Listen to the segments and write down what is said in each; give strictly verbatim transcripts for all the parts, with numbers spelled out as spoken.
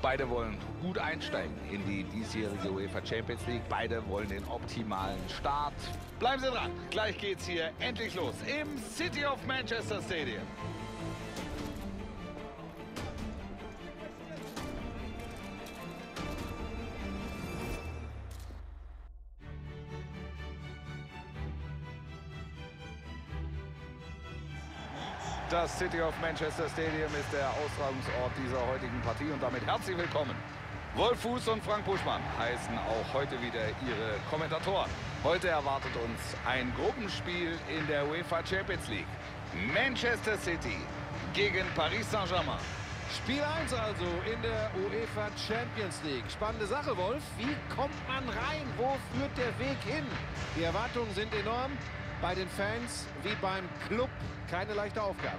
Beide wollen gut einsteigen in die diesjährige UEFA Champions League. Beide wollen den optimalen Start. Bleiben Sie dran, gleich geht's hier endlich los im City of Manchester Stadium. Das City of Manchester Stadium ist der Austragungsort dieser heutigen Partie und damit herzlich willkommen. Wolf Fuß und Frank Buschmann heißen auch heute wieder ihre Kommentatoren. Heute erwartet uns ein Gruppenspiel in der UEFA Champions League. Manchester City gegen Paris Saint-Germain. Spiel eins also in der UEFA Champions League. Spannende Sache, Wolf. Wie kommt man rein? Wo führt der Weg hin? Die Erwartungen sind enorm. Bei den Fans wie beim Club keine leichte Aufgabe.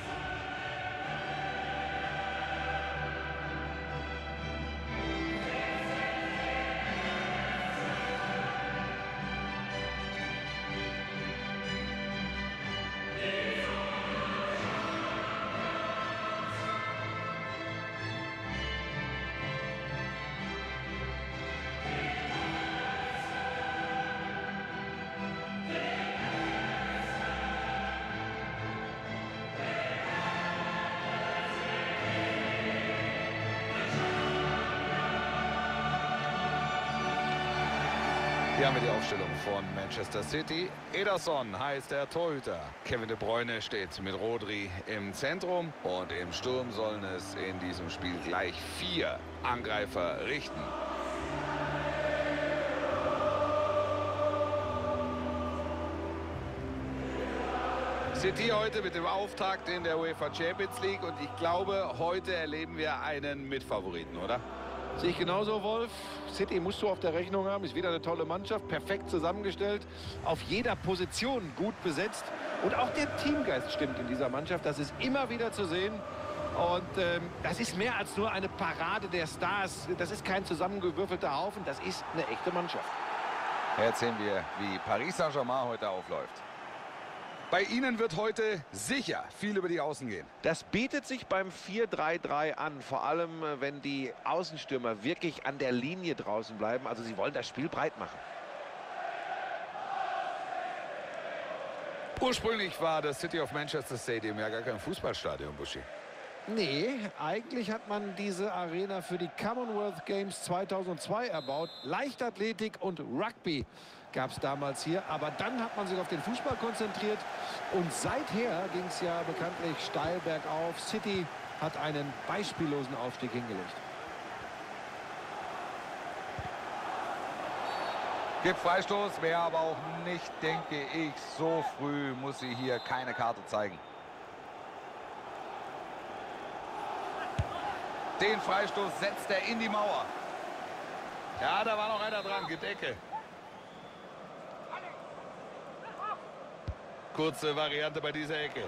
Hier haben wir die Aufstellung von Manchester City. Ederson heißt der Torhüter. Kevin De Bruyne steht mit Rodri im Zentrum. Und im Sturm sollen es in diesem Spiel gleich vier Angreifer richten. City heute mit dem Auftakt in der UEFA Champions League. Und ich glaube, heute erleben wir einen Mitfavoriten, oder? Sehe ich genauso, Wolf. City musst du auf der Rechnung haben. Ist wieder eine tolle Mannschaft, perfekt zusammengestellt. Auf jeder Position gut besetzt. Und auch der Teamgeist stimmt in dieser Mannschaft. Das ist immer wieder zu sehen. Und ähm, das ist mehr als nur eine Parade der Stars. Das ist kein zusammengewürfelter Haufen. Das ist eine echte Mannschaft. Jetzt sehen wir, wie Paris Saint-Germain heute aufläuft. Bei ihnen wird heute sicher viel über die Außen gehen. Das bietet sich beim vier drei drei an, vor allem wenn die Außenstürmer wirklich an der Linie draußen bleiben. Also sie wollen das Spiel breit machen. Ursprünglich war das City of Manchester Stadium ja gar kein Fußballstadion, Buschi. Nee, eigentlich hat man diese Arena für die Commonwealth Games zweitausendzwei erbaut. Leichtathletik und Rugby gab es damals hier. Aber dann hat man sich auf den Fußball konzentriert. Und seither ging es ja bekanntlich steil bergauf. City hat einen beispiellosen Aufstieg hingelegt. Gibt Freistoß, wäre aber auch nicht, denke ich, so früh muss sie hier keine Karte zeigen. Den Freistoß setzt er in die Mauer. Ja, da war noch einer dran, gibt Ecke. Kurze Variante bei dieser Ecke.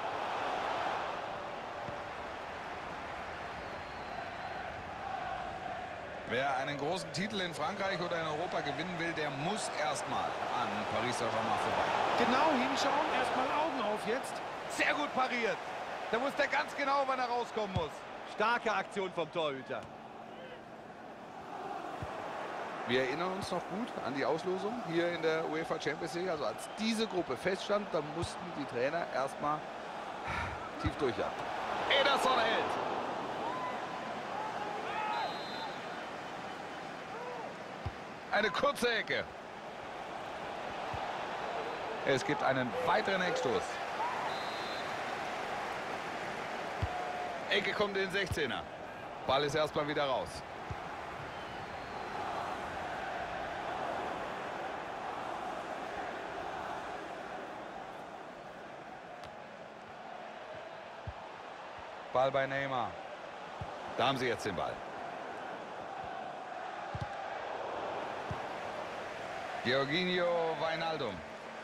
Wer einen großen Titel in Frankreich oder in Europa gewinnen will, der muss erstmal an Paris Saint-Germain vorbei. Genau hinschauen, erstmal Augen auf jetzt. Sehr gut pariert. Da muss der ganz genau, wann er rauskommen muss. Starke Aktion vom Torhüter. Wir erinnern uns noch gut an die Auslosung hier in der UEFA Champions League. Also als diese Gruppe feststand, da mussten die Trainer erstmal tief durchatmen. Ederson hält. Eine kurze Ecke. Es gibt einen weiteren Eckstoß. Ecke kommt in den sechzehner. Ball ist erstmal wieder raus. Ball bei Neymar. Da haben sie jetzt den Ball. Georginio Wijnaldum.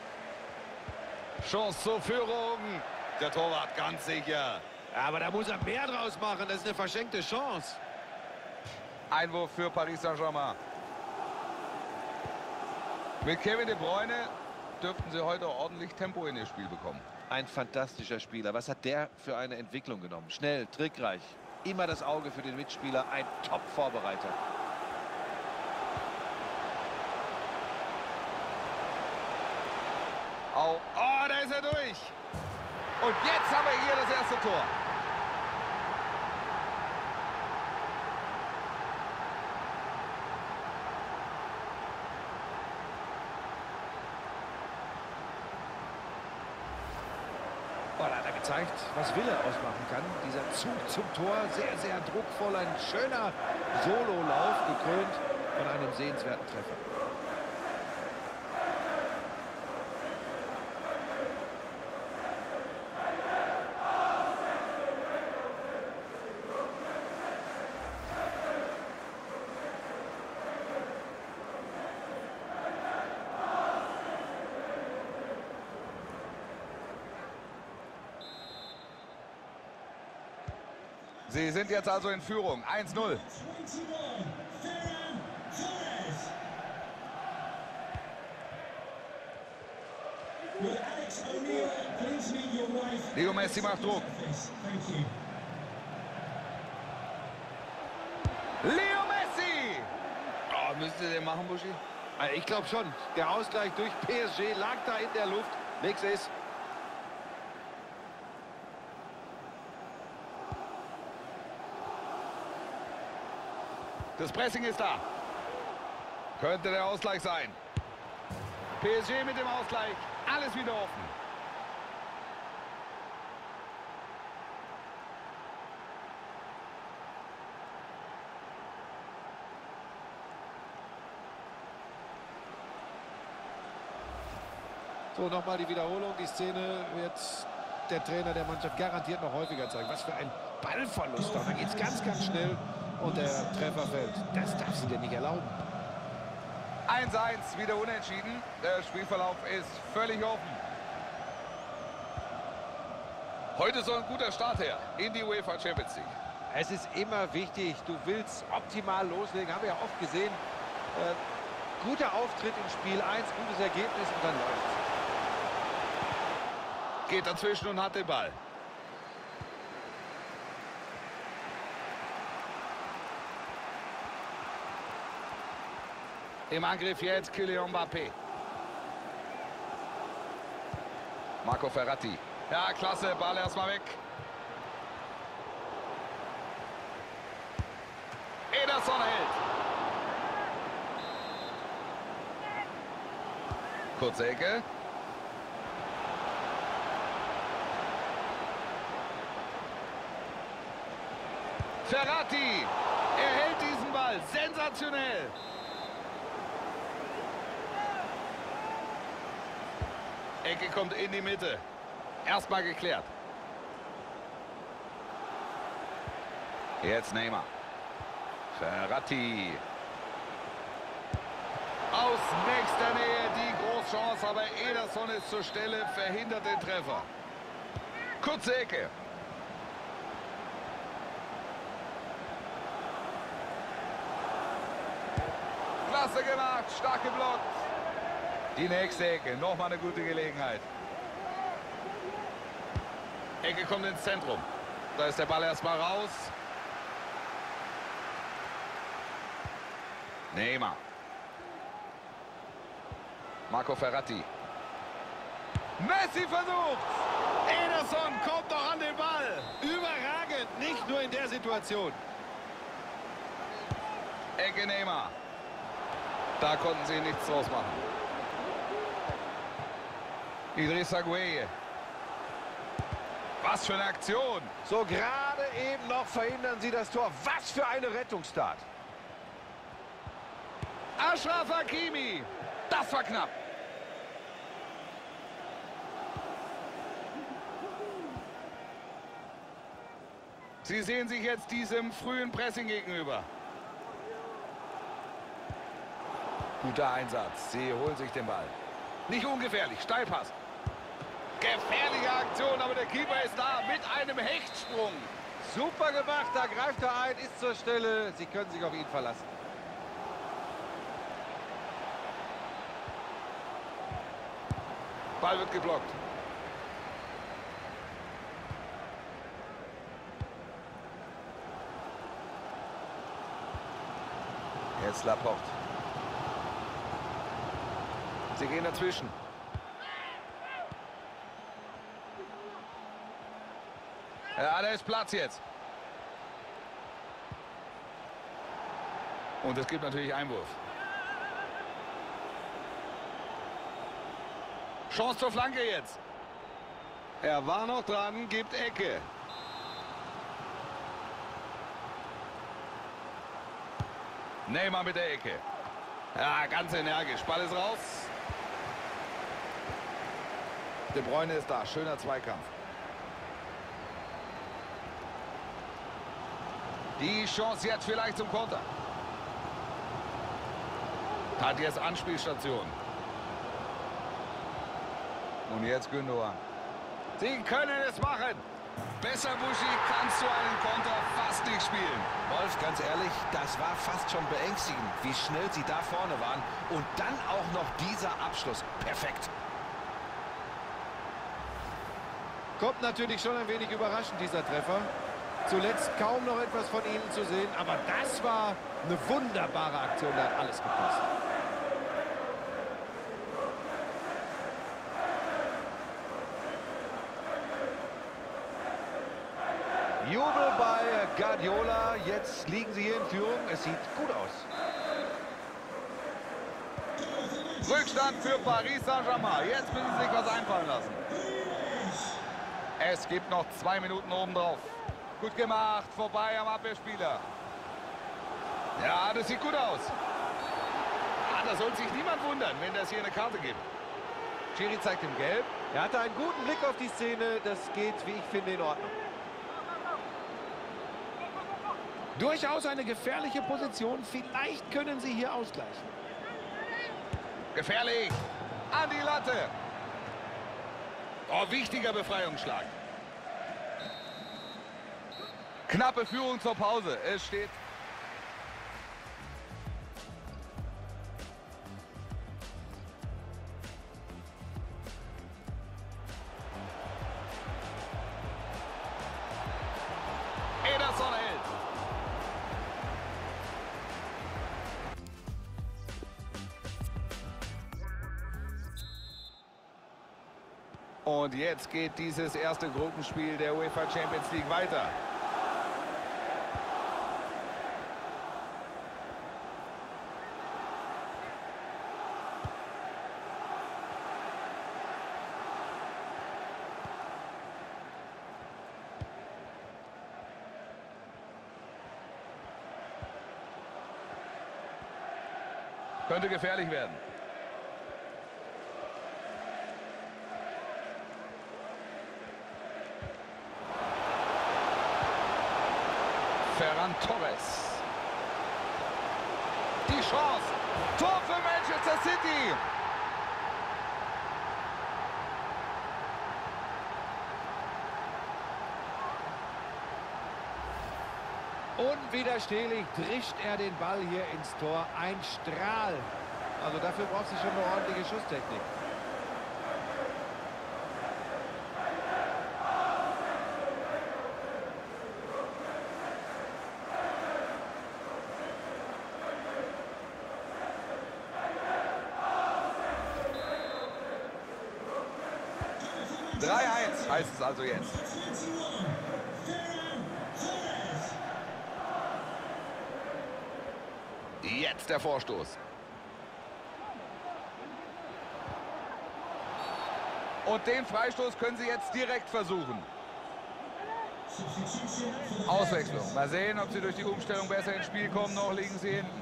Chance zur Führung. Der Torwart ganz sicher. Aber da muss er mehr draus machen. Das ist eine verschenkte Chance. Einwurf für Paris Saint-Germain. Mit Kevin De Bruyne dürften sie heute ordentlich Tempo in ihr Spiel bekommen. Ein fantastischer Spieler. Was hat der für eine Entwicklung genommen? Schnell, trickreich. immer das Auge für den Mitspieler, ein Top-Vorbereiter. Oh, oh, da ist er durch. Und jetzt haben wir hier das erste Tor. Oh, da hat er gezeigt, was Wille ausmachen kann. Dieser Zug zum Tor, sehr, sehr druckvoll. Ein schöner Sololauf, gekrönt von einem sehenswerten Treffer. Sie sind jetzt also in Führung. eins null. Leo Messi macht Druck. Leo Messi! Oh, müsst ihr den machen, Buschi? Ich glaube schon. Der Ausgleich durch P S G lag da in der Luft. Nix ist. Das Pressing ist da. Könnte der Ausgleich sein. P S G mit dem Ausgleich. Alles wieder offen. So, nochmal die Wiederholung. Die Szene wird der Trainer der Mannschaft garantiert noch häufiger zeigen. Was für ein Ballverlust. Da geht es ganz, ganz schnell. Und der Treffer fällt. Das darfst du dir nicht erlauben. eins eins, wieder unentschieden. Der Spielverlauf ist völlig offen. Heute soll ein guter Start her in die UEFA Champions League. Es ist immer wichtig. Du willst optimal loslegen. Haben wir ja oft gesehen. Äh, guter Auftritt im Spiel eins, gutes Ergebnis und dann läuft's. Geht dazwischen und hat den Ball. Im Angriff jetzt Kylian Mbappé. Marco Verratti. Ja, klasse, Ball erstmal weg. Ederson hält. Kurze Ecke. Verratti. Er hält diesen Ball. Sensationell. Ecke kommt in die Mitte. Erstmal geklärt. Jetzt Neymar. Verratti. Aus nächster Nähe die Großchance, aber Ederson ist zur Stelle, verhindert den Treffer. Kurze Ecke. Klasse gemacht, stark geblockt. Die nächste Ecke, nochmal eine gute Gelegenheit. Ecke kommt ins Zentrum. Da ist der Ball erstmal raus. Neymar. Marco Verratti. Messi versucht. Ederson kommt doch an den Ball. Überragend, nicht nur in der Situation. Ecke Neymar. Da konnten sie nichts draus machen. Idrissa Gueye. Was für eine Aktion. So gerade eben noch verhindern sie das Tor. Was für eine Rettungstat. Achraf Hakimi. Das war knapp. Sie sehen sich jetzt diesem frühen Pressing gegenüber. Guter Einsatz. Sie holen sich den Ball. Nicht ungefährlich. Steilpass. Gefährliche Aktion, aber der Keeper ist da mit einem Hechtsprung. Super gemacht. Da greift er ein, ist zur Stelle. Sie können sich auf ihn verlassen. Ball wird geblockt. Jetzt Laporte. Sie gehen dazwischen. Ja, da ist Platz jetzt. Und es gibt natürlich Einwurf. Chance zur Flanke jetzt. Er war noch dran, gibt Ecke. Neymar mit der Ecke. Ja, ganz energisch. Ball ist raus. De Bruyne ist da. Schöner Zweikampf. Die Chance jetzt vielleicht zum Konter. Hat jetzt Anspielstation. Und jetzt Gündogan. Sie können es machen. Besser, Buschi, kannst du einen Konter fast nicht spielen. Wolf, ganz ehrlich, das war fast schon beängstigend, wie schnell sie da vorne waren. Und dann auch noch dieser Abschluss. Perfekt. Kommt natürlich schon ein wenig überraschend, dieser Treffer. Zuletzt kaum noch etwas von ihnen zu sehen, aber das war eine wunderbare Aktion, da hat alles gepasst. Jubel bei Guardiola, jetzt liegen sie hier in Führung, es sieht gut aus. Rückstand für Paris Saint-Germain. Jetzt müssen sie sich was einfallen lassen. Es gibt noch zwei Minuten obendrauf. Gut gemacht, vorbei am Abwehrspieler. Ja, das sieht gut aus. Ah, da soll sich niemand wundern, wenn das hier eine Karte gibt. Schiri zeigt ihm Gelb. Er hatte einen guten Blick auf die Szene, das geht, wie ich finde, in Ordnung. Durchaus eine gefährliche Position, vielleicht können sie hier ausgleichen. Gefährlich. An die Latte. Oh, wichtiger Befreiungsschlag. Knappe Führung zur Pause. Es steht... Ederson hält. Und jetzt geht dieses erste Gruppenspiel der UEFA Champions League weiter. Könnte gefährlich werden. Ferran Torres. Die Chance. Tor für Manchester City. Unwiderstehlich drischt er den Ball hier ins Tor. Ein Strahl. Also dafür braucht sie schon eine ordentliche Schusstechnik. drei eins heißt es also jetzt. Jetzt der Vorstoß. Und den Freistoß können sie jetzt direkt versuchen. Auswechslung. Mal sehen, ob sie durch die Umstellung besser ins Spiel kommen. Noch liegen sie hinten.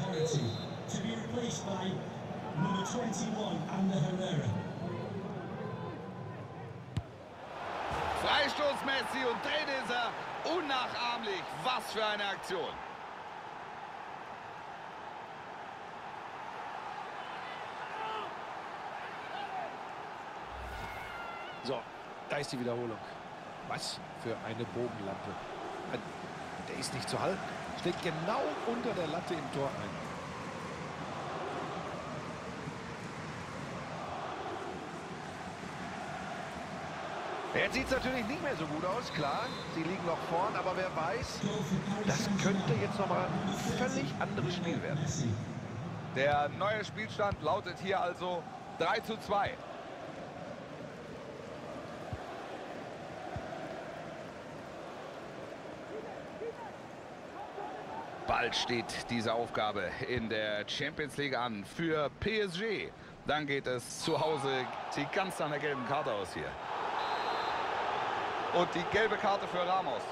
Freistoß Messi und drin ist er. Unnachahmlich. Was für eine Aktion. So, da ist die Wiederholung. Was für eine Bogenlampe. Der ist nicht zu halten. Steht genau unter der Latte im Tor ein. Jetzt sieht es natürlich nicht mehr so gut aus, klar. Sie liegen noch vorn, aber wer weiß, das könnte jetzt nochmal ein völlig anderes Spiel werden. Der neue Spielstand lautet hier also drei zu zwei. Bald steht diese Aufgabe in der Champions League an für P S G. Dann geht es zu Hause, sieht ganz nach einer gelben Karte aus hier. Und die gelbe Karte für Ramos.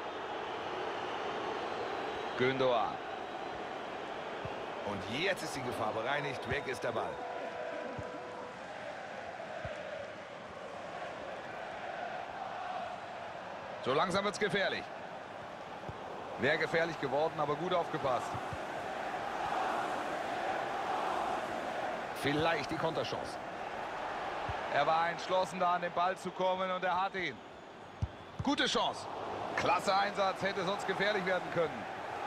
Gündoğan. Und jetzt ist die Gefahr bereinigt, weg ist der Ball. So langsam wird es gefährlich. Wäre gefährlich geworden, aber gut aufgepasst. Vielleicht die Konterchance. Er war entschlossen, da an den Ball zu kommen und er hat ihn. Gute Chance. Klasse Einsatz, hätte sonst gefährlich werden können.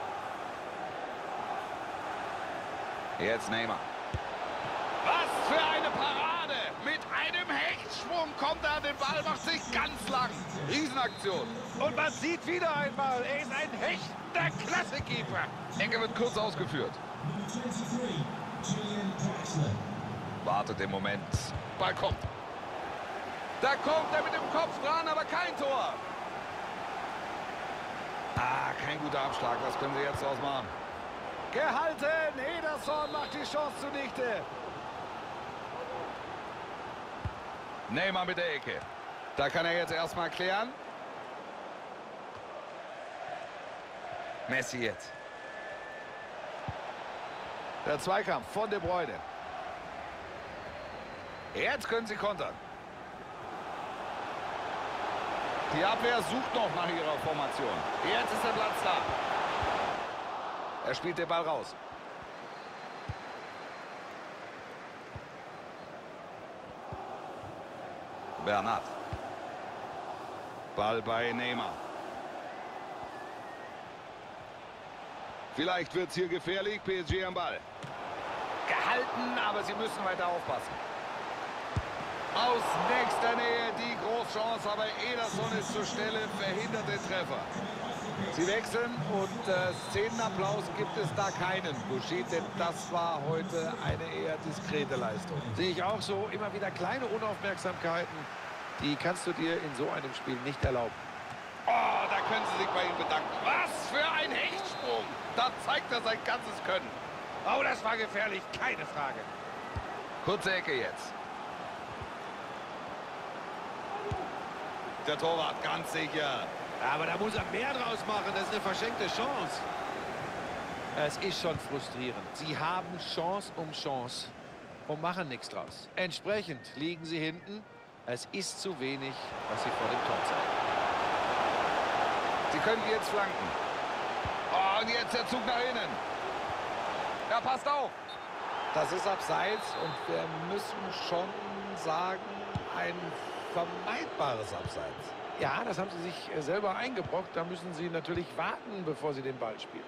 Jetzt Neymar. Was für eine Parade! Mit einem Hechtsprung kommt er an den Ball, macht sich ganz lang. Riesenaktion. Und man sieht wieder einmal, er ist ein echter Klassekeeper. Ecke wird kurz ausgeführt. Wartet den Moment. Ball kommt. Da kommt er mit dem Kopf dran, aber kein Tor. Ah, kein guter Abschlag. Was können sie jetzt draus machen? Gehalten. Ederson macht die Chance zunichte. Neymar mit der Ecke. Da kann er jetzt erstmal klären. Messi jetzt. Der Zweikampf von De Bruyne. Jetzt können sie kontern. Die Abwehr sucht noch nach ihrer Formation. Jetzt ist der Platz da. Er spielt den Ball raus. Bernat. Ball bei Neymar. Vielleicht wird es hier gefährlich. P S G am Ball. Gehalten, aber sie müssen weiter aufpassen. Aus nächster Nähe die Großchance, aber Ederson ist zur Stelle, verhindert den Treffer. Sie wechseln und äh, Szenenapplaus gibt es da keinen. Buschit, denn das war heute eine eher diskrete Leistung. Sehe ich auch so. Immer wieder kleine Unaufmerksamkeiten. Die kannst du dir in so einem Spiel nicht erlauben. Oh, da können Sie sich bei ihm bedanken. Was für ein Hechtsprung. Da zeigt er sein ganzes Können. Oh, das war gefährlich. Keine Frage. Kurze Ecke jetzt. Der Torwart ganz sicher. Aber da muss er mehr draus machen. Das ist eine verschenkte Chance. Es ist schon frustrierend. Sie haben Chance um Chance und machen nichts draus. Entsprechend liegen sie hinten. Es ist zu wenig, was sie vor dem Tor zeigen. Sie können jetzt flanken. Oh, und jetzt der Zug nach innen. Ja, passt auf. Das ist abseits und wir müssen schon sagen, ein vermeidbares Abseits. Ja, das haben sie sich selber eingebrockt. Da müssen sie natürlich warten, bevor sie den Ball spielen.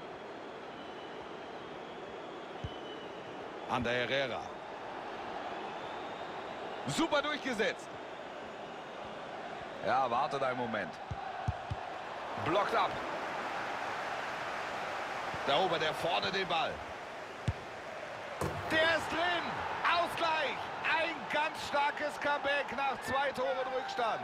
Ander Herrera. Super durchgesetzt. Ja, wartet einen Moment. Blockt ab. Da oben, der vorne den Ball. Der ist drin. Ausgleich. Ein ganz starkes Comeback nach zwei Toren Rückstand.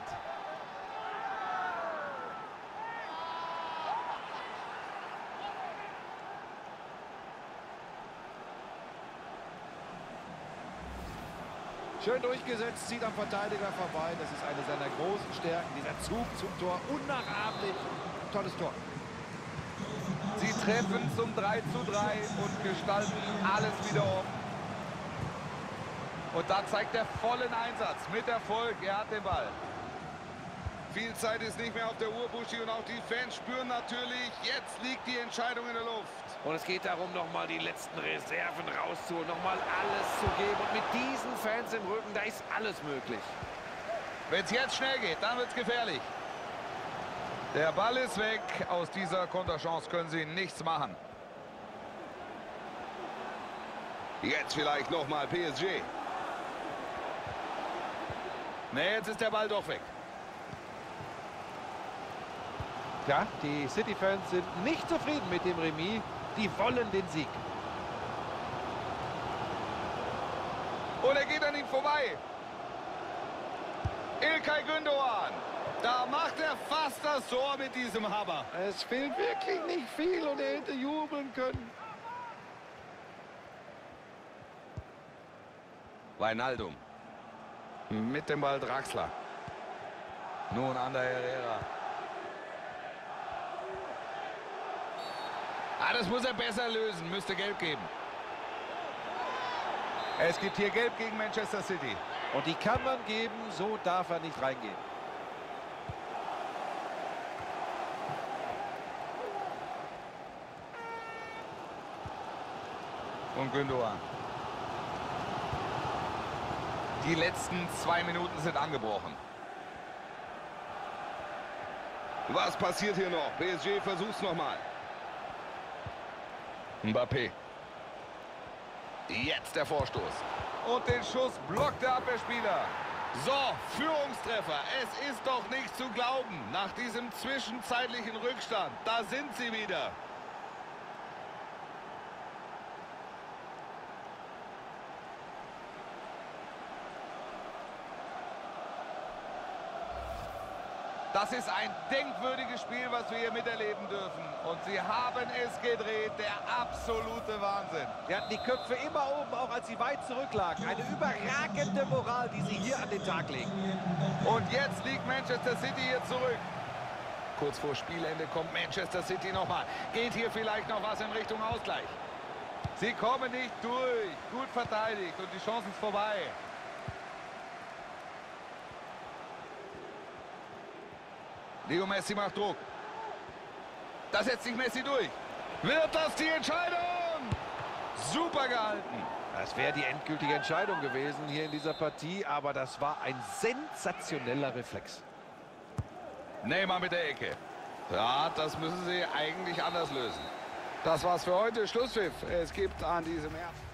Schön durchgesetzt, zieht am Verteidiger vorbei. Das ist eine seiner großen Stärken. Dieser Zug zum Tor, unnachahmlich. Tolles Tor. Sie treffen zum drei zu drei und gestalten alles wieder um. Und da zeigt er vollen Einsatz mit Erfolg. Er hat den Ball. Viel Zeit ist nicht mehr auf der Uhr, Buschi, und auch die Fans spüren natürlich, jetzt liegt die Entscheidung in der Luft. Und es geht darum, nochmal die letzten Reserven rauszuholen, nochmal alles zu geben. Und mit diesen Fans im Rücken, da ist alles möglich. Wenn es jetzt schnell geht, dann wird es gefährlich. Der Ball ist weg. Aus dieser Konterchance können sie nichts machen. Jetzt vielleicht nochmal P S G. Ne, jetzt ist der Ball doch weg. Ja, die City-Fans sind nicht zufrieden mit dem Remis. Die wollen den Sieg. Und er geht an ihm vorbei. İlkay Gündoğan. Da macht er fast das Tor mit diesem Hammer. Es fehlt wirklich nicht viel und er hätte jubeln können. Wijnaldum. Mit dem Ball Draxler. Nun an der Herrera. Ah, das muss er besser lösen. Müsste Gelb geben. Es gibt hier Gelb gegen Manchester City. Und die kann man geben, so darf er nicht reingehen. Und Gündoğan. Die letzten zwei Minuten sind angebrochen. Was passiert hier noch? P S G versucht's nochmal. Mbappé. Jetzt der Vorstoß. Und den Schuss blockt der Abwehrspieler. So, Führungstreffer. Es ist doch nicht zu glauben. Nach diesem zwischenzeitlichen Rückstand, da sind sie wieder. Das ist ein denkwürdiges Spiel, was wir hier miterleben dürfen. Und sie haben es gedreht, der absolute Wahnsinn. Sie hatten die Köpfe immer oben, auch als sie weit zurücklagen. Eine überragende Moral, die sie hier an den Tag legen. Und jetzt liegt Manchester City hier zurück. Kurz vor Spielende kommt Manchester City nochmal. Geht hier vielleicht noch was in Richtung Ausgleich? Sie kommen nicht durch. Gut verteidigt und die Chance ist vorbei. Leo Messi macht Druck. Da setzt sich Messi durch. Wird das die Entscheidung? Super gehalten. Das wäre die endgültige Entscheidung gewesen hier in dieser Partie, aber das war ein sensationeller Reflex. Neymar mit der Ecke. Ja, das müssen sie eigentlich anders lösen. Das war's für heute. Schlusspfiff. Es gibt an diesem ersten...